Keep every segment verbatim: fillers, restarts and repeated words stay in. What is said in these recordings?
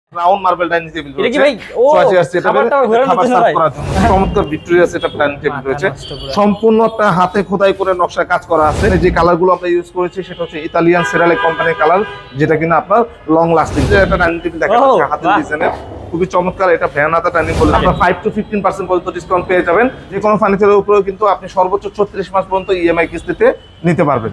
Round marble dining table রয়েছে। এটা কি ভাই ও খাবারটা ঘোরানোর জন্য ভাই চমৎকার ভিক্টোরিয়া সেটআপ ডাইনিং টেবিল রয়েছে। সম্পূর্ণ একটা হাতে খোদাই করে নকশা কাজ করা আছে। যে কালারগুলো আমরা ইউজ করেছি সেটা হচ্ছে ইতালিয়ান সেরালে কোম্পানির কালার, যেটা কিনা আপনার লং লাস্টিং। একটা ডাইনিং টেবিল দেখা যাচ্ছে হাতের ডিজাইনের, খুবই চমৎকার। এটা ভ্যানাতা ডাইনিং বলে আপনারা ফাইভ টু ফিফটিন পার্সেন্ট পর্যন্ত ডিসকাউন্ট পেয়ে যাবেন। যে কোনো ফার্নিচারের উপরেও কিন্তু আপনি সর্বোচ্চ ছত্রিশ মাস পর্যন্ত ইএমআই কিস্তিতে নিতে পারবেন।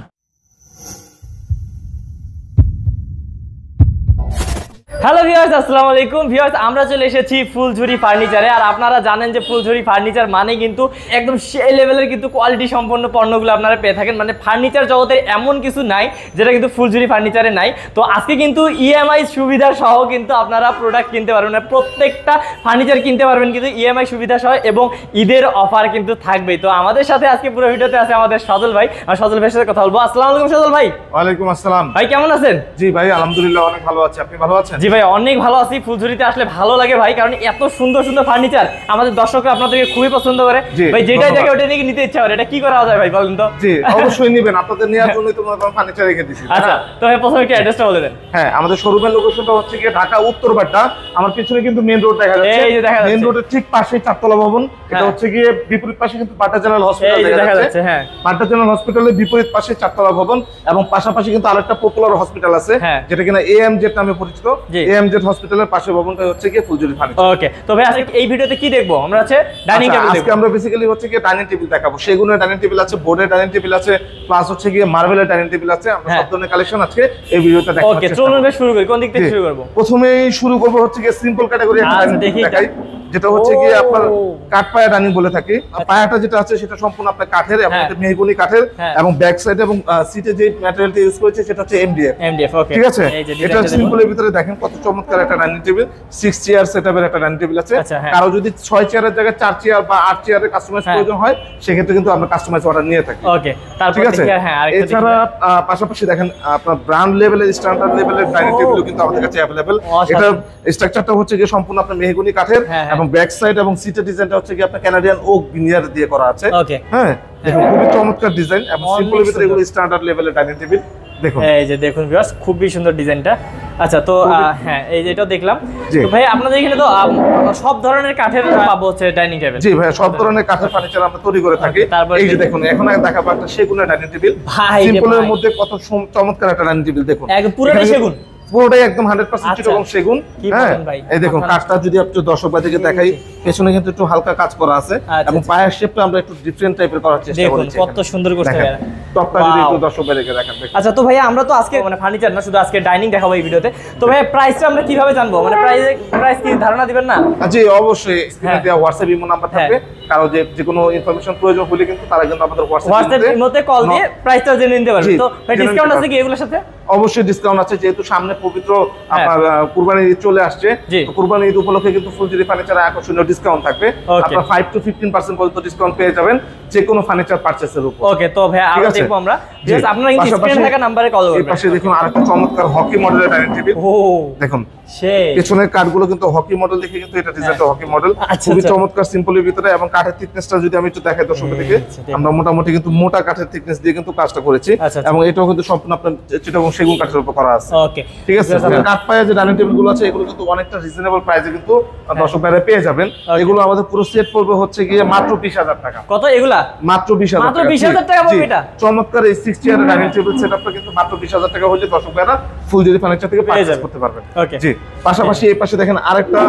হ্যালো ভিউয়ার্স, আসসালামু আলাইকুম ভিউয়ার্স, আমরা চলে এসেছি ফুলঝুরি ফার্নিচারে। আর আপনারা জানেন যে ফুলঝুরি ফার্নিচার মানে কিন্তু একদম সেই লেভেলের কিন্তু কোয়ালিটি সম্পন্ন পণ্যগুলো আপনারা পেয়ে থাকেন। মানে ফার্নিচার জগতে এমন কিছু নাই যেটা কিন্তু ফুলঝুরি ফার্নিচারে নাই। তো আজকে কিন্তু ইএমআই সুবিধা সহ কিন্তু আপনারা প্রোডাক্ট কিনতে পারবেন, মানে প্রত্যেকটা ফার্নিচার কিনতে পারবেন কিন্তু ইএমআই সুবিধা সহ, এবং ঈদের অফার কিন্তু থাকবেই। তো আমাদের সাথে আজকে পুরো ভিডিওতে আছে আমাদের সজল ভাই। আর সজল ভাইয়ের সাথে কথা বলবো। আসসালামু আলাইকুম সজল ভাই। ওয়ালাইকুম আসসালাম ভাই, কেমন আছেন? জি ভাই, আলহামদুলিল্লাহ অনেক ভালো আছি। আপনি ভালো আছেন? জি ভাই, অনেক ভালো আছি। ফুলঝুরিতে আসলে ভালো লাগে ভাই, কারণ এত সুন্দর সুন্দর ফার্নিচার আমাদের দর্শকরা আপনাদেরকে খুবই পছন্দ করে ভাই। যেটাই দেখে ওটা নিয়ে নিতে ইচ্ছা করে। এটা কি করা যায় ভাই বলেন তো? জি অবশ্যই নেবেন, আপনাদের নেওয়ার জন্যই তো মনে করেন ফার্নিচার রেখে দিয়েছি। আচ্ছা, তো ভাই প্রথমে কি অ্যাড্রেসটা বলে দেন। হ্যাঁ, আমাদের শোরুমের লোকেশনটা হচ্ছে কি ঢাকা উত্তরপাড়া। আমার পিছনে কিন্তু মেইন রোড দেখা যাচ্ছে। এই যে দেখা যাচ্ছে মেইন রোডের ঠিক পাশেই চারতলা ভবন। এটা হচ্ছে কি বিপরীত পাশে কিন্তু পাটা জেনারেল হসপিটাল দেখা যাচ্ছে। হ্যাঁ, পাটা জেনারেল হসপিটালের বিপরীত পাশে চারতলা ভবন, এবং পাশাপাশি কিন্তু আরেকটা পপুলার হসপিটাল আছে যেটা কিনা এএমজেড নামে পরিচিত। এএমজেড হসপিটালের পাশে ভবনটা হচ্ছে কি ফুলঝুরি ফার্নিচার। ওকে, তো ভাই আজকে এই ভিডিওতে কি দেখবো আমরা? হচ্ছে ডাইনিং টেবিল দেখব। আজকে আমরা বেসিক্যালি হচ্ছে কি ডাইনিং টেবিল দেখাবো। সেগুনের ডাইনিং টেবিল আছে, বোর্ডের ডাইনিং টেবিল আছে, প্লাস হচ্ছে কি মার্বেলের ডাইনিং টেবিল আছে। আমরা সব ধরনের কালেকশন আজকে এই ভিডিওতে দেখাবো। ওকে, চলুন ভাই শুরু করি। কোন দিক থেকে শুরু করব? প্রথমেই শুরু করব হচ্ছে কি সিম্পল ক্যাটাগরি একটা ডাইনিং টেবিল দেখাই, যেটা হচ্ছে কি আপনার কাঠ পায়া ডাইনিং বলে থাকি। পায়াটা যেটা আছে সেটা সম্পূর্ণ আপনার কাঠের, এবং এটা মেহগনি কাঠের, এবং ব্যাক সাইড এবং সিটে যে ম্যাটেরিয়ালটা ইউজ করেছে সেটা হচ্ছে এমডিএফ। এমডিএফ ওকে, ঠিক আছে। এটা সিম্পলের ভিতরে দেখেন কত চমৎকার একটা ডাইনিং টেবিল। সিক্স চেয়ার সেটআপের একটা ডাইনিং টেবিল আছে। কারো যদি ছয় চেয়ারের জায়গায় চার চেয়ার বা আট চেয়ারের কাস্টমাইজ প্রয়োজন হয় সেক্ষেত্রে কিন্তু আমরা কাস্টমাইজ অর্ডার নিয়ে থাকি। ওকে, তারপর ঠিক আছে। এছাড়া পাশাপাশি দেখেন আপনার ব্র্যান্ড লেভেলের, স্ট্যান্ডার্ড লেভেলের ডাইনিং টেবিলও কিন্তু আমাদের কাছে अवेलेबल। এটা স্ট্রাকচারটা হচ্ছে কি সম্পূর্ণ আপনার মেহগনি কাঠের, এবং ব্যাক সাইড এবং সিটের ডিজাইনটা হচ্ছে কি আপনার কানাডিয়ান ওক ভিনিয়ার দিয়ে করা আছে। ওকে, হ্যাঁ দেখুন খুবই চমৎকার ডিজাইন, এবং সিম্পলের ভিতরে এগুলো স্ট্যান্ডার্ড লেভেলের ডাইনিং টেবিল। দেখুন এই যে দেখুন ভিউয়ার্স, খুবই সুন্দর ডিজাইনটা। আচ্ছা, তো হ্যাঁ এই যে এটাও দেখলাম। তো ভাই আপনাদের এখানে তো সব ধরনের কাঠের পাবো হচ্ছে ডাইনিং টেবিল? জি ভাই, সব ধরনের কাঠের ফার্নিচার আমরা তৈরি করে থাকি। এই যে দেখুন, এখন আগে দেখাবো একটা সেগুনের ডাইনিং টেবিল। সিম্পলের মধ্যে কত চমৎকার একটা ডাইনিং টেবিল। দেখুন একদম পুরোটাই সেগুন, পুরোটাই একদম হান্ড্রেড পার্সেন্ট চিটাগং সেগুন। হ্যাঁ, এই দেখুন কাঠটা যদি আপনি দর্শক ভাই থেকে দেখাই, পেছনে কিন্তু একটু হালকা কাজ করা আছে, এবং পায়ের শেপটা আমরা একটু ডিফারেন্ট টাইপের করার চেষ্টা করেছি। দেখুন কত সুন্দর করতে পারে টপটা যদি একটু দর্শক ভাই থেকে দেখান। আচ্ছা, তো ভাই আমরা তো আজকে মানে ফার্নিচার না, শুধু আজকে ডাইনিং দেখাবো এই ভিডিওতে। তো ভাই প্রাইসটা আমরা কিভাবে জানবো? মানে প্রাইস প্রাইস কি ধারণা দিবেন না? জি অবশ্যই, স্ক্রিনে দেওয়া হোয়াটসঅ্যাপ ইমো নাম্বার থাকবে। কারো যে যে কোনো ইনফরমেশন প্রয়োজন হলে কিন্তু তারা কিন্তু আমাদের হোয়াটসঅ্যাপ ইমোতে কল দিয়ে প্রাইসটা জেনে নিতে পারবে। তো ভাই ডিসকাউন্ট আছে কি এগুলোর সাথে? অবশ্যই ডিসকাউন্ট আছে, যেহেতু সামনে পবিত্র আপনার কুরবানি ঈদ চলে আসছে। তো কুরবানি ঈদ উপলক্ষে কিন্তু ফুলঝুরি ফার্নিচারে আকর্ষণীয় ডিসকাউন্ট থাকবে। আপনারা ফাইভ টু ফিফটিন পার্সেন্ট পর্যন্ত ডিসকাউন্ট পেয়ে যাবেন যে কোনো ফার্নিচার পারচেজের উপর। ওকে, তো ভাই আরো দেখবো আমরা। জাস্ট আপনারা এই স্ক্রিনে থাকা নম্বরে কল করবেন। এই পাশে দেখুন আরেকটা চমৎকার হকি মডেলের ডাইনিং টেবিল। ও দেখুন সেই পেছনের কাঠগুলো কিন্তু হকি মডেল দেখে কিন্তু এটা ডিজাইনটা হকি মডেল, খুবই চমৎকার সিম্পলের ভিতরে। এবং কাঠের থিকনেসটা যদি আমি একটু দেখাই দর্শকদেরকে, আমরা মোটামুটি কিন্তু মোটা কাঠের থিকনেস দিয়ে কিন্তু কাজটা করেছি, এবং এটাও কিন্তু সম্পূর্ণ আপনার চিটাগং সেগুন কাঠের উপর করা আছে। ওকে, ঠিক আছে। কাঠ পায়া যে ডাইনিং টেবিলগুলো আছে এগুলো কিন্তু অনেকটা রিজনেবল প্রাইসে কিন্তু দর্শক ভাইরা পেয়ে যাবেন। এগুলো আমাদের পুরো সেট পড়বে হচ্ছে গিয়ে মাত্র বিশ হাজার টাকা। কত এগুলা? মাত্র বিশ হাজার টাকা। মাত্র বিশ হাজার টাকা পড়বে এটা। চমৎকার এই সিক্স চেয়ার ডাইনিং টেবিল সেটআপটা কিন্তু মাত্র বিশ হাজার টাকা হলে দর্শক ভাইরা ফুলঝুরি ফার্নিচার থেকে পারচেজ করতে পারবেন। জি, পাশাপাশি এই পাশে দেখেন আরেকটা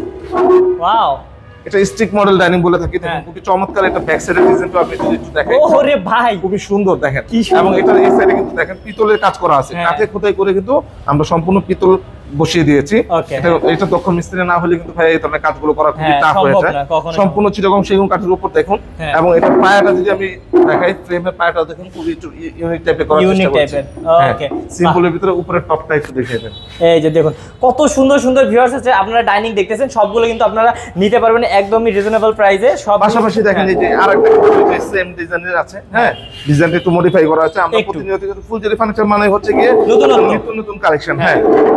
ওয়াও, এটা স্টিক মডেল ডাইনিং বলে থাকি। দেখুন খুবই চমৎকার, এটা ব্যাক সাইডের ডিজাইনটা আপনি যদি একটু দেখেন, ওরে ভাই খুবই সুন্দর দেখেন। এবং এটা এই সাইডে কিন্তু দেখেন পিতলের কাজ করা আছে, কাঠে খোদাই করে কিন্তু আমরা সম্পূর্ণ পিতল বসিয়ে দিয়েছি। এটা এটা দক্ষ মিস্ত্রি না হলে কিন্তু ভাই এই ধরনের কাজগুলো করা খুবই টাফ হয়ে যায়। সম্পূর্ণ চিটাগং সেগুন কাঠের উপর দেখুন, এবং এটা পায়াটা যদি আমি দেখাই, ফ্রেমের পায়াটা দেখুন খুবই ইউনিক টাইপের করা চেষ্টা করেছি। ওকে, সিম্পলের ভিতরে উপরে টপটা একটু দেখিয়ে দেন। এই যে দেখুন কত সুন্দর সুন্দর ভিউয়ার্স আছে, আপনারা ডাইনিং দেখতেছেন, সবগুলো কিন্তু আপনারা নিতে পারবেন একদমই রিজনেবল প্রাইসে। সব পাশাপাশি দেখেন এই যে আরেকটা সেম ডিজাইনের আছে। হ্যাঁ, ডিজাইনটা একটু মডিফাই করা আছে। আমরা প্রতিনিয়ত কিন্তু ফুলঝুরি ফার্নিচার মানে হচ্ছে গিয়ে নতুন নতুন নতুন কালেকশন। হ্যাঁ, আমরা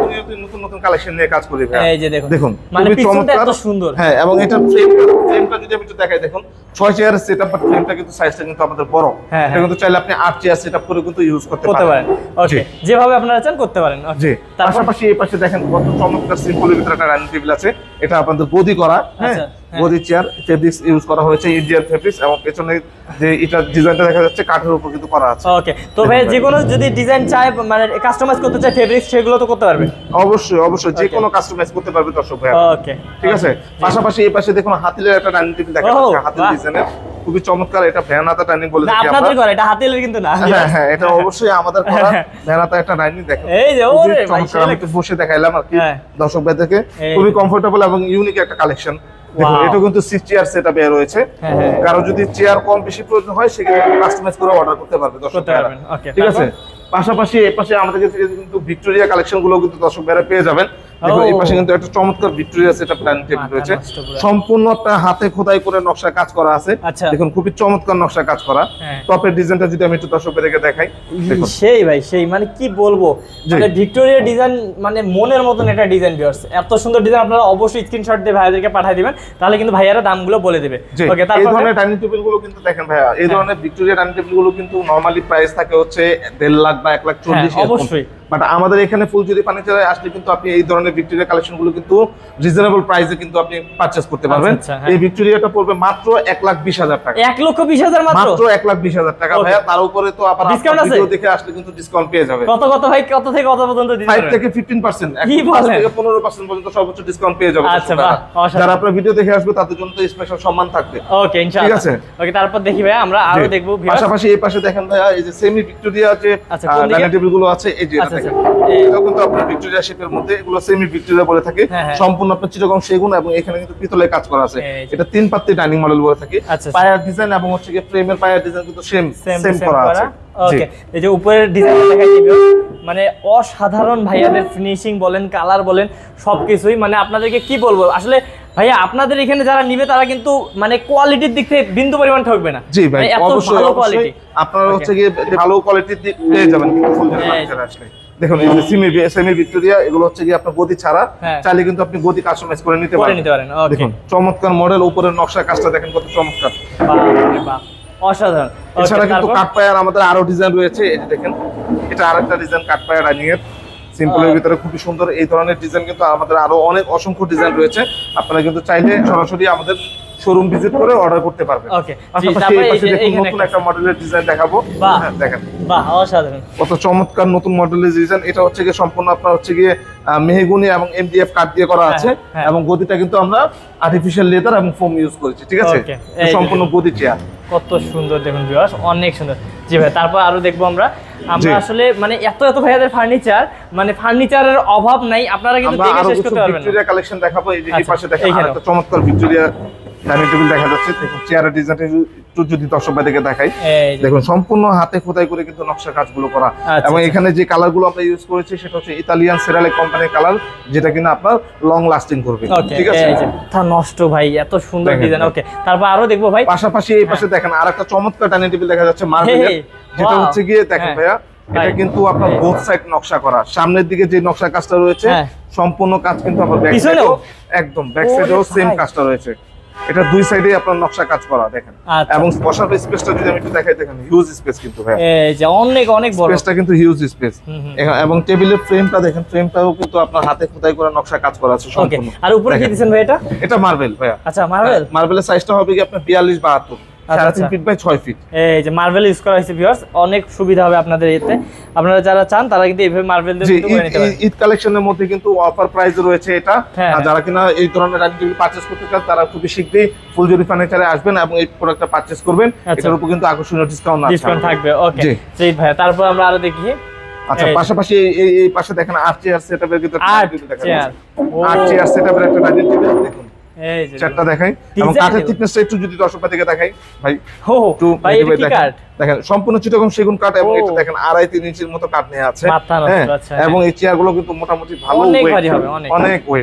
প্রতিনিয়ত নতুন নতুন কালেকশন নিয়ে কাজ করি ভাই। এই যে দেখুন দেখুন মানে খুবই পিছনটা চমৎকার। এত সুন্দর। হ্যাঁ, এবং এটা ফ্রেমটা ফ্রেমটা যদি আমি একটু দেখাই, দেখুন ছয় চেয়ারের সেটআপ, বাট ফ্রেমটা কিন্তু সাইজটা কিন্তু আমাদের বড়। হ্যাঁ, এটা কিন্তু চাইলে আপনি আট চেয়ার সেটআপ করে কিন্তু ইউজ করতে করতে পারেন। পারেন। ওকে, যেভাবে আপনারা চান করতে পারেন। জি, তারপর পাশাপাশি এই পাশে দেখেন কত চমৎকার সিম্পলের ভিতরে একটা ডাইনিং টেবিল আছে। এটা আপনাদের গদি করা, হ্যাঁ আচ্ছা, হ্যাঁ। গদি চেয়ার ফেব্রিক্স ইউজ করা হয়েছে, ইন্ডিয়ান ফেব্রিক্স, এবং পেছনে যে এটা ডিজাইনটা দেখা যাচ্ছে কাঠের উপর কিন্তু করা আছে। ওকে, তো ভাই যে কোনো যদি ডিজাইন চায় মানে কাস্টমাইজ করতে চায় ফেব্রিক্স, সেগুলো তো করতে পারবে। অবশ্যই অবশ্যই যে কোনো কাস্টমাইজ করতে পারবে দর্শক ভাই। ওকে, ঠিক আছে। পাশাপাশি এই পাশে দেখুন হাতিলের একটা ডাইনিং টেবিল দেখা ও, যাচ্ছে, হাতিল বাহ। ডিজাইনের, খুবই চমৎকার। এটা ভ্যানাতা ডাইনিং বলে না থাকি আপনাদের আমরা। ঘর, এটা হাতিলের কিন্তু না। হ্যাঁ হ্যাঁ, এটা অবশ্যই আমাদের করা ভ্যানাতা একটা ডাইনিং। দেখেন এই যে খুবই ওরে ভাই, চমৎকার। আমি একটু বসে দেখাইলাম আর কি হ্যাঁ। দর্শক ভাইদেরকে। এই খুবই কমফোর্টেবল এবং ইউনিক একটা কালেকশন। দেখুন Wow. এটা কিন্তু সিক্স চেয়ার সেটআপে রয়েছে। হ্যাঁ, হ্যাঁ। কারো যদি চেয়ার কম বেশি প্রয়োজন হয় সেক্ষেত্রে কাস্টমাইজ করে অর্ডার করতে পারবে দর্শক করতে ভাইরা। পারবেন। ওকে, ঠিক আছে। তারপর? পাশাপাশি এই পাশে আমাদের কাছে কিন্তু ভিক্টোরিয়া কালেকশন গুলো কিন্তু দর্শক ভাইরা পেয়ে যাবেন। দেখুন ও। এই পাশে কিন্তু একটা চমৎকার ভিক্টোরিয়া সেটআপ ডাইনিং টেবিল মাথা রয়েছে, নষ্ট পুরো। সম্পূর্ণ একটা হাতে খোদাই করে নকশা কাজ করা আছে। আচ্ছা। দেখুন খুবই চমৎকার নকশা কাজ করা। হ্যাঁ। টপের ডিজাইনটা যদি আমি একটু দর্শক ভাইদেরকে দেখাই, দেখুন সেই ভাই সেই মানে কি বলবো, জি। মানে ভিক্টোরিয়া ডিজাইন মানে মনের মতন একটা ডিজাইন ভিউয়ার্স, এত সুন্দর ডিজাইন। আপনারা অবশ্যই স্ক্রিনশট দিয়ে ভাইয়াদেরকে পাঠিয়ে দিবেন, তাহলে কিন্তু ভাইয়ারা দামগুলো বলে দিবে। জি, ওকে, এই তারপর ধরনের ডাইনিং টেবিল গুলো কিন্তু দেখেন ভাইয়া, এই ধরনের ভিক্টোরিয়া ডাইনিং টেবিল গুলো কিন্তু নরমালি প্রাইস থাকে হচ্ছে দেড় লাখ বা এক লাখ চল্লিশ। হ্যাঁ, অবশ্যই। বাট আমাদের এখানে ফুলজুরি ফার্নিচারে আসলে কিন্তু আপনি এই ধরনের ভিক্টোরিয়া কালেকশন গুলো কিন্তু রিজনেবল প্রাইসে কিন্তু আপনি পারচেজ করতে পারবেন। আচ্ছা, হ্যাঁ। এই ভিক্টোরিয়াটা পড়বে মাত্র এক লাখ বিশ হাজার টাকা। এক লক্ষ বিশ হাজার মাত্র? মাত্র এক লাখ বিশ হাজার টাকা Okay. ভাইয়া। তার উপরে তো আবার Discount আপনার আছে? ভিডিও দেখে আসলে কিন্তু ডিসকাউন্ট পেয়ে যাবে। কত কত ভাই, কত থেকে কত পর্যন্ত দিতে ফাইভ পারবেন? থেকে ফিফটিন পার্সেন্ট, কি বলেন? থেকে পনেরো পার্সেন্ট পর্যন্ত সর্বোচ্চ ডিসকাউন্ট পেয়ে যাবে আচ্ছা, দর্শকরা। বাহ, অসাধারণ। যারা আপনার ভিডিও দেখে আসবে তাদের জন্য তো স্পেশাল সম্মান থাকবে। ওকে, ইনশাআল্লাহ। ঠিক আছে। ওকে, তারপর দেখি ভাই আমরা আরো জি। দেখবো viewers। পাশাপাশি এই পাশে দেখেন ভাইয়া, এই যে সেমি ভিক্টোরিয়া যে আচ্ছা, কোন দিকে? ডাইনিং টেবিল গুলো আছে, এই যে এটা আচ্ছা, দেখেন, আচ্ছা। এই- এটাও কিন্তু আপনার ভিক্টোরিয়া শেপের মধ্যে, এগুলো সেমি ভিক্টোরিয়া বলে থাকে। হ্যাঁ, হ্যাঁ। সম্পূর্ণ আপনার চিটাগং সেগুন, এবং এখানে কিন্তু পিতলের কাজ করা আছে। এই যে। এটা তিন পাত্তি ডাইনিং মডেল বলে থাকে। আচ্ছা, আচ্ছা। পায়ার ডিজাইন এবং হচ্ছে কি ফ্রেমের পায়ার ডিজাইন কিন্তু সেম সেম সেম করা আছে। জি। ওকে, এই যে উপরের ডিজাইনটা দেখাই দিবে, মানে অসাধারণ ভাইয়াদের ফিনিশিং বলেন, কালার বলেন, সবকিছুই মানে আপনাদেরকে কি বলবো আসলে ভাইয়া, আপনাদের এখানে যারা নিবে তারা কিন্তু মানে কোয়ালিটির দিক থেকে বিন্দু পরিমাণ ঠকবে না। জি ভাই, মানে এত অবশ্যই ভালো অবশ্যই কোয়ালিটি। আপনারা Okay. হচ্ছে গিয়ে ভালো কোয়ালিটির পেয়ে যাবেন কিন্তু ফুলজুরি এই যে। ফার্নিচারে আসলে। দেখুন এই যে সেমি সেমি ভিক্টোরিয়া, এগুলো হচ্ছে গিয়ে আপনার গদি ছাড়া, হ্যাঁ। চাইলে কিন্তু আপনি গদি কাস্টমাইজ করে নিতে করে পারেন। নিতে পারেন। ওকে, দেখুন চমৎকার মডেল, উপরের নকশা কাজটা দেখেন কত চমৎকার। বাহ রে বাহ, অসাধারণ। Okay, এছাড়া কিন্তু তারপর? কাঠ পায়ার আমাদের আরো ডিজাইন রয়েছে। এই যে দেখেন, এটা আরেকটা ডিজাইন কাঠ পায়ার ডাইনিং এর, সিম্পলের আহ। ভিতরে খুবই সুন্দর। এই ধরনের ডিজাইন কিন্তু আমাদের আরো অনেক অসংখ্য ডিজাইন রয়েছে। আপনারা কিন্তু চাইলে সরাসরি আমাদের শোরুম ভিজিট করে অর্ডার করতে পারবেন। Okay, জি, পাশাপাশি তারপরে এই এই পাশে যে দেখুন এইখানে নতুন একটা- একটা মডেলের ডিজাইন দেখাবো। বাহ। হ্যাঁ, দেখেন বাহ, অসাধারণ। কত চমৎকার নতুন মডেলের ডিজাইন। এটা হচ্ছে গিয়ে সম্পূর্ণ আপনার হচ্ছে গিয়ে আহ, মেহগুনি এবং এমডিএফ কাঠ দিয়ে করা আছে, হ্যাঁ, হ্যাঁ। এবং গদিটা কিন্তু আমরা আর্টিফিশিয়াল লেদার এবং ফোম ইউজ করেছি। ঠিক আছে। Okay, এই যে সম্পূর্ণ গদি চেয়ার। কত সুন্দর দেখুন ভিউয়ার্স, অনেক সুন্দর। জি ভাই, তারপর আরো দেখবো আমরা। আমরা জি। আসলে মানে এত এত ভাইয়াদের ফার্নিচার, মানে ফার্নিচারের অভাব নাই, আপনারা কিন্তু আমরা দেখে আরো শেষ কিছু করতে পারবেন না। ভিক্টোরিয়া কালেকশন দেখাবো। এই যে এই আচ্ছা, পাশে দেখেন এইখানেও। আরেকটা চমৎকার ভিক্টোরিয়া ডাইনিং টেবিল দেখা যাচ্ছে। দেখুন চেয়ারের ডিজাইনটা একটু যদি দর্শক ভাইদেরকে দেখাই, এই যে। দেখুন সম্পূর্ণ হাতে খোদাই করে কিন্তু নকশা কাজগুলো করা। আচ্ছা, এবং আচ্ছা। এখানে যে কালার গুলো আমরা ইউজ করেছি সেটা হচ্ছে ইতালিয়ান সেরালে কোম্পানির কালার, যেটা কিনা আপনার লং লাস্টিং করবে। ওকে, ঠিক আছে। এই যে। তা নষ্ট ভাই, এত সুন্দর দেখেন, ডিজাইন। দেখেন। ওকে, তারপর আরো দেখবো ভাই। পাশাপাশি এই পাশে দেখেন আরেকটা চমৎকার ডাইনিং টেবিল দেখা যাচ্ছে মার্বেলের, Hey, যেটা wow. হচ্ছে গিয়ে দেখেন হ্যাঁ। ভাইয়া, এটা ভাই। কিন্তু আপনার Hey. বোথ সাইড নকশা করা। সামনের দিকে যে নকশা কাজটা রয়েছে হ্যাঁ। সম্পূর্ণ কাজ কিন্তু আপনার ব্যাক পিছনেও? সাইডেও একদম ব্যাক ওরে সাইডেও সেম ভাই। কাজটা রয়েছে। এটা দুই সাইডে আপনার নকশা কাজ করা দেখেন। আচ্ছা। এবং বসার স্পেসটা যদি আমি একটু দেখাই, দেখেন হিউজ স্পেস কিন্তু ভাই, এই যে অনেক অনেক বড়। স্পেসটা কিন্তু হিউজ স্পেস। হুম, হুম। এবং টেবিলের ফ্রেমটা দেখেন, ফ্রেমটাও কিন্তু আপনার হাতে খোদাই করে নকশা কাজ করা আছে ওকে, সম্পূর্ণ। আর উপরে কি দেখেন। দিবেন ভাই এটা? এটা মার্বেল ভাইয়া। আচ্ছা, মার্বেল। মার্বেলের সাইজটা হবে কি আপনার বিয়াল্লিশ বাহাত্তর, আচ্ছা, সাড়ে তিন আচ্ছা। ফিট বাই ছয় ফিট। এই যে মার্বেল ইউজ করা হয়েছে ভিউয়ার্স, অনেক সুবিধা হবে আপনাদের এতে। আপনারা যারা চান তারা কিন্তু এইভাবে মার্বেল দিয়ে জি, কিন্তু করে ঈদ- নিতে পারেন। ঈদ কালেকশনের মধ্যে কিন্তু অফার প্রাইস রয়েছে এটা। হ্যাঁ, আর হ্যাঁ। যারা কিনা এই ধরনের ডাইনিং টেবিল পারচেজ করতে চান তারা খুবই শীঘ্রই ফুলজুরি ফার্নিচারে আসবেন এবং এই প্রোডাক্টটা পারচেজ করবেন। আচ্ছা। এটার উপর কিন্তু আকর্ষণীয় ডিসকাউন্ট আছে। ডিসকাউন্ট থাকবে। ওকে, জি। সেই ভাই, তারপর আমরা আরো দেখি। আচ্ছা, এই- পাশাপাশি এই- এই এই পাশে দেখেন আর্ট চেয়ার সেটআপের ভিতরে আর্ট চেয়ার। আর্ট চেয়ার সেটআপের একটা ডাইনিং টেবিল দেখুন। এই যে চারটা দেখাই এবং Design কাঠের এগুলো। থিকনেসটা একটু যদি দর্শক থেকে দেখাই ভাই, হো হো, একটু ভাই এটা কি দেখেন। কাঠ? দেখেন সম্পূর্ণ চিটাগং সেগুন কাঠ এবং ও। এটা দেখেন আড়াই তিন ইঞ্চির মতো কাঠ নেওয়া আছে। মাথা নষ্ট, হ্যাঁ, আচ্ছা, এবং এই চেয়ারগুলো কিন্তু মোটামুটি ভালো অনেক weight, ভারী হবে, অনেক। অনেক ওয়েট।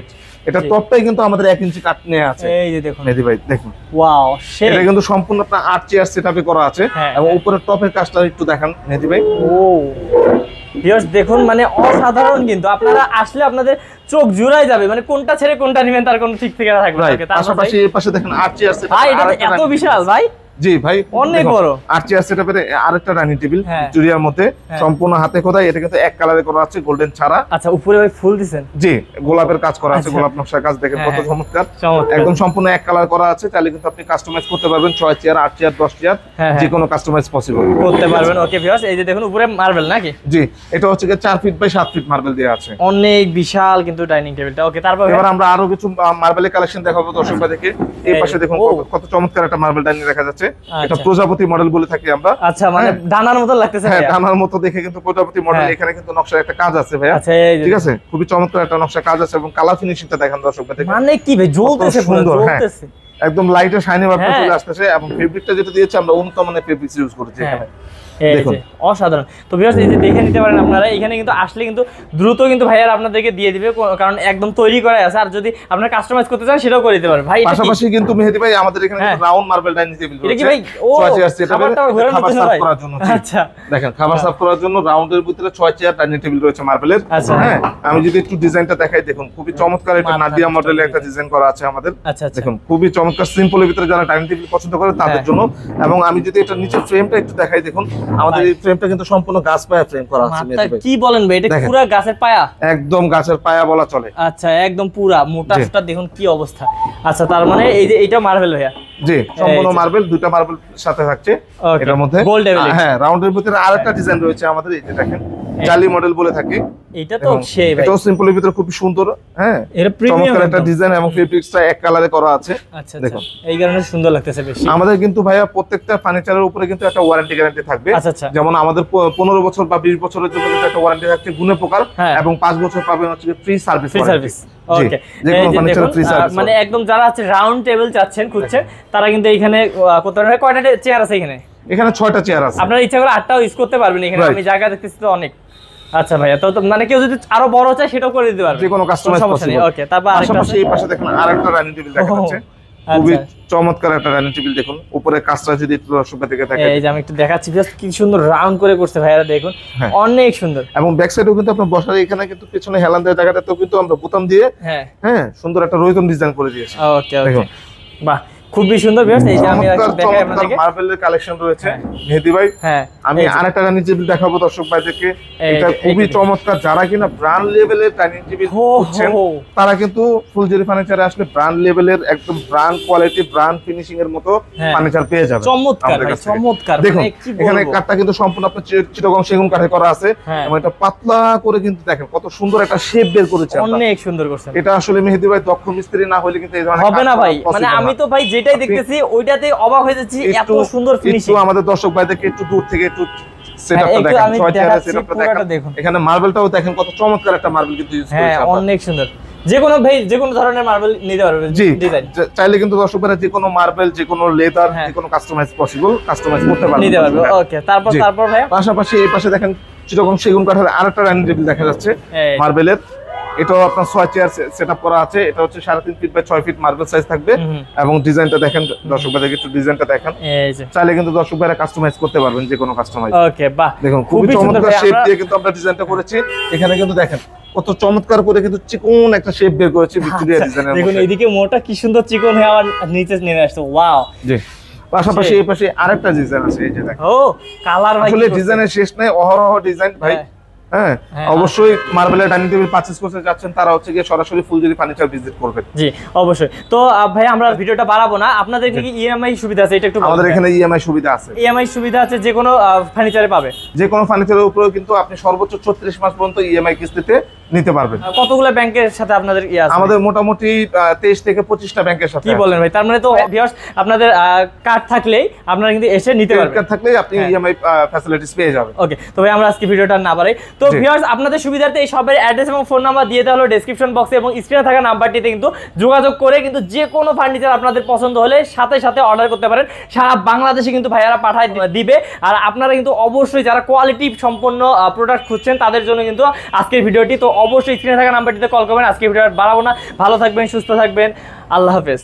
এটা টপটাই কিন্তু আমাদের এক ইঞ্চি কাট নিয়ে আছে। এই যে দেখুন মেহেদী ভাই দেখুন, ওয়াও সেই এটা কিন্তু সম্পূর্ণ আপনার আট চেয়ার সেটআপে করা আছে এবং উপরের টপের কাজটা একটু দেখান মেহেদী ভাই। ও ভিউয়ার্স দেখুন মানে অসাধারণ, কিন্তু আপনারা আসলে আপনাদের চোখ জুড়াই যাবে, মানে কোনটা ছেড়ে কোনটা নেবেন তার কোনো ঠিক ঠিকানা থাকবে না। পাশাপাশি এই পাশে দেখেন আট চেয়ার সেটআপ। ভাই এটা এত বিশাল ভাই। জি ভাই অনেক বড়। আর চেয়ার সেটআপের আরেকটা ডাইনিং টেবিল ভিক্টোরিয়ার মধ্যে সম্পূর্ণ হাতে খোদাই, এটা কিন্তু এক কালারে করা আছে গোল্ডেন ছাড়া। আচ্ছা উপরে ভাই ফুল দিবেন? জি গোলাপের কাজ করা আছে, গোলাপ নকশার কাজ দেখেন কত চমৎকার, একদম সম্পূর্ণ এক কালার করা আছে। তাহলে কিন্তু আপনি কাস্টমাইজ করতে পারবেন, ছয় চেয়ার আট চেয়ার দশ চেয়ার যে কোনো কাস্টমাইজ পসিবল করতে পারবেন। ওকে ভিউয়ার্স এই যে দেখুন উপরে মার্বেল নাকি? জি এটা হচ্ছে কি চার ফিট বাই সাত ফিট মার্বেল দেয়া আছে, অনেক বিশাল কিন্তু ডাইনিং টেবিলটা। ওকে তারপর এবার আমরা আরো কিছু মার্বেলের কালেকশন দেখাবো দর্শকদেরকে। এই পাশে দেখুন কত চমৎকার একটা মার্বেল ডাইনিং দেখা যাচ্ছে, এটা প্রজাপতি মডেল বলে থাকি আমরা। আচ্ছা মানে ডানার মতো লাগতেছে। হ্যাঁ ডানার মতো দেখে কিন্তু প্রজাপতি মডেল। এখানে কিন্তু নকশার একটা কাজ আছে ভাই। আচ্ছা ঠিক আছে, খুবই চমৎকার একটা নকশার কাজ আছে এবং কালার ফিনিশিংটা দেখেন দর্শকদের। মানে কি ভাই জ্বলতেছে পুরো, জ্বলতেছে একদম লাইটের শাইনি ভাবটা চলে আসতেছে এবং ফেব্রিকটা যেটা দিয়েছে আমরা উন্নত মানের ফেব্রিক্স ইউজ করেছি এখানে। দেখুন অসাধারণ। তো ভিউয়ার্স এই যে দেখে নিতে পারেন আপনারা, এখানে কিন্তু আসলে কিন্তু দ্রুত কিন্তু ভাইয়ার আপনাদেরকে দিয়ে দিবে, কারণ একদম তৈরি করা আছে। আর যদি আপনারা কাস্টমাইজ করতে চান সেটাও করে দিতে পারবেন ভাই। পাশাপাশি কিন্তু মেহেদী ভাই আমাদের এখানে রাউন্ড মার্বেল ডাইনিং টেবিল রয়েছে। এটা কি ভাই ও খাবারটা খাবার সার্ভ করার জন্য? আচ্ছা দেখেন খাবার সার্ভ করার জন্য রাউন্ডের ভিতরে ছয় চেয়ার ডাইনিং টেবিল রয়েছে মার্বেলের। হ্যাঁ আমি যদি একটু ডিজাইনটা দেখাই, দেখুন খুবই চমৎকার একটা নাদিয়া মডেলের একটা ডিজাইন করা আছে আমাদের। আচ্ছা দেখুন খুবই চমৎকার, সিম্পলের ভিতরে যারা ডাইনিং টেবিল পছন্দ করে তাদের জন্য। এবং আমি যদি এটা নিচের ফ্রেমটা একটু দেখাই, দেখুন আমাদের এই ফ্রেম কিন্তু সম্পূর্ণ গাছ পায়া ফ্রেম করা আছে। কি বলেন ভাই, এটা পুরো গাছের পায়া? একদম গাছের পায়া বলা চলে। আচ্ছা একদম পুরা মোটাটা দেখুন কি অবস্থা। আচ্ছা তার মানে এই যে এটা মার্বেল ভাইয়া? জি সম্পূর্ণ মার্বেল, দুটো মার্বেল সাথে থাকছে এটার মধ্যে। Gold level. হ্যাঁ রাউন্ডের ভিতরে আরেকটা ডিজাইন রয়েছে আমাদের, এই যে দেখেন জালি মডেল বলে থাকে। এটা তো সেই ভাই, এটাও সিম্পলের ভিতরে খুব সুন্দর। হ্যাঁ এটা প্রিমিয়াম একটা ডিজাইন এবং ফেব্রিক্সটা এক কালারে করা আছে। আচ্ছা দেখুন এই কারণে সুন্দর লাগতেছে বেশি। আমাদের কিন্তু ভাইয়া প্রত্যেকটা ফার্নিচারের উপরে কিন্তু একটা ওয়ারেন্টি গ্যারান্টি থাকবে। আচ্ছা যেমন আমাদের পনেরো বছর বা বিশ বছরের জন্য কিন্তু একটা ওয়ারেন্টি থাকছে গুণে প্রকার, এবং পাঁচ বছর পাবেন হচ্ছে free service. Free service okay. মানে একদম যারা আছে রাউন্ড টেবিল চাচ্ছেন খুঁজছেন তারা কিন্তু এখানে করতে পারবেন। কয়টা চেয়ার আছে এখানে? এখানে ছয়টা চেয়ার আছে, আপনারা ইচ্ছা করে আটটাও ইউজ করতে পারবেন এখানে। আমি জায়গা দেখতেছি তো অনেক। আচ্ছা ভাইয়া তো মানে কেউ যদি আরো বড় চায় সেটাও করে দিতে পারবে, যে কোনো কাস্টমাইজ পসিবল। ওকে তারপর পাশাপাশি এই পাশে দেখুন আরেকটা ডাইনিং টেবিল দেখা যাচ্ছে, খুবই চমৎকার একটা ডাইনিং টেবিল। দেখুন উপরে কাজটা যদি একটু দর্শকদের দিকে তাকাই, এই যে আমি একটু দেখাচ্ছি জাস্ট কি সুন্দর রাউন্ড করে করছে ভাইয়ারা, দেখুন অনেক সুন্দর। এবং ব্যাক সাইডেও কিন্তু আপনার বসার এখানে কিন্তু পিছনে হেলান দেওয়ার জায়গাটাতেও কিন্তু আমরা বোতাম দিয়ে হ্যাঁ হ্যাঁ সুন্দর একটা রয়তন ডিজাইন করে দিয়েছি। ওকে ওকে বাহ খুবই সুন্দর। ভিউয়ার্স এই যে আমি দেখাই আপনাদেরকে মার্বেলের কালেকশন রয়েছে মেহেদী ভাই। হ্যাঁ আমি আরেকটা ডাইনিং টেবিল দেখাবো দর্শক ভাইদেরকে, এটা খুবই চমৎকার। যারা কিনা ব্র্যান্ড লেভেলের ডাইনিং টেবিল খুঁজছেন তারা কিন্তু ফুলজুরি ফার্নিচারে আসলে ব্র্যান্ড লেভেলের একদম ব্র্যান্ড কোয়ালিটি ব্র্যান্ড ফিনিশিং এর মতো ফার্নিচার পেয়ে যাবেন। চমৎকার ভাই চমৎকার। দেখুন এখানে কাঠটা কিন্তু সম্পূর্ণ আপনার চিটাগং সেগুন কাঠে করা আছে এবং এটা পাতলা করে কিন্তু দেখেন কত সুন্দর একটা শেপ বের করেছে, অনেক সুন্দর করছেন। এটা আসলে মেহেদী ভাই দক্ষ মিস্ত্রি না হলে কিন্তু এই ধরনের হবে না ভাই। মানে আমি তো ভাই যেটাই দেখতেছি ওইটাতে অবাক হয়ে যাচ্ছি, এত সুন্দর ফিনিশিং। একটু আমাদের দর্শক ভাইদেরকে একটু দূর থেকে একটু সেটআপটা দেখেন, ছয় চেয়ারের সেটআপটা দেখেন। এখানে মার্বেলটাও দেখেন কত চমৎকার একটা মার্বেল কিন্তু ইউজ করেছে। হ্যাঁ অনেক সুন্দর। যে কোনো ভাই যে কোনো ধরনের মার্বেল নিতে পারবেন ডিজাইন চাইলে কিন্তু দর্শকরা যে কোনো মার্বেল যে কোনো লেদার যে কোনো কাস্টমাইজ পসিবল কাস্টমাইজ করতে পারবেন, নিতে পারবে। ওকে তারপর তারপর ভাই পাশাপাশি এই পাশে দেখেন চিটাগং সেগুন কাঠের আরেকটা ডাইনিং টেবিল দেখা যাচ্ছে মার্বেলের। এটাও আপনার ছয় চেয়ার সেটআপ করা আছে। এটা হচ্ছে সাড়ে তিন ফিট বাই ছয় ফিট মার্বেল সাইজ থাকবে এবং ডিজাইনটা দেখেন দর্শক ভাইদের একটু ডিজাইনটা দেখেন, চাইলে কিন্তু দর্শক ভাইরা কাস্টমাইজ করতে পারবেন যে কোনো কাস্টমাইজ। ওকে বাহ দেখুন খুবই চমৎকার শেপ দিয়ে কিন্তু আমরা ডিজাইনটা করেছি। এখানে কিন্তু দেখেন কত চমৎকার করে কিন্তু চিকন একটা শেপ বের করেছি ভিক্টোরিয়া ডিজাইনের। দেখুন এইদিকে মোটা কি সুন্দর চিকন হয়ে আবার নিচে নেমে আসছে। ওয়াও জি। পাশাপাশি এই পাশে আরেকটা ডিজাইন আছে, এই যে দেখেন। ও কালার ভাই আসলে ডিজাইনের শেষ নাই, অহরহ ডিজাইন ভাই। হ্যাঁ অবশ্যই মার্বেলের ডাইনিং টেবিল পারচেজ করতে যাচ্ছেন তারা হচ্ছে গিয়ে সরাসরি ফুলজুরি ফার্নিচার ভিজিট করবেন। জি অবশ্যই। তো ভাই আমরা ভিডিওটা বাড়াবো না, আপনাদের কি ইএমআই সুবিধা আছে এটা একটু বলুন। আমাদের এখানে ইএমআই সুবিধা আছে। ইএমআই সুবিধা আছে যে কোনো ফার্নিচারে পাবে, যে কোনো ফার্নিচারের উপরেও কিন্তু আপনি সর্বোচ্চ ছত্রিশ মাস পর্যন্ত ইএমআই কিস্তিতে নিতে পারবেন। কতগুলো ব্যাংকের সাথে আপনাদের ই আছে? আমাদের মোটামুটি তেইশ থেকে পঁচিশটা ব্যাংকের সাথে। কি বলেন ভাই, তার মানে তো ভিউয়ার্স আপনাদের কার্ড থাকলেই আপনারা কিন্তু এসে নিতে পারবেন। কার্ড থাকলেই আপনি ইএমআই ফ্যাসিলিটিস পেয়ে যাবেন। ওকে তো ভাই আমরা আজকে ভিডিওটা না বাড়াই। তো ভিউয়ার্স আপনাদের সুবিধার্থে এই সবের অ্যাড্রেস এবং ফোন নাম্বার দিয়ে দেওয়া হলো ডেসক্রিপশন বক্সে এবং স্ক্রিনে থাকা নাম্বারটিতে কিন্তু যোগাযোগ করে কিন্তু যে কোনো ফার্নিচার আপনাদের পছন্দ হলে সাথে সাথে অর্ডার করতে পারেন। সারা বাংলাদেশে কিন্তু ভাইয়ারা পাঠায় দিবে। আর আপনারা কিন্তু অবশ্যই যারা কোয়ালিটি সম্পন্ন প্রোডাক্ট খুঁজছেন তাদের জন্য কিন্তু আজকের ভিডিওটি। তো অবশ্যই স্ক্রিনে থাকা নাম্বারটিতে কল করবেন। আজকে ভিডিও আর বাড়াবো না, ভালো থাকবেন, সুস্থ থাকবেন, আল্লাহ হাফেজ।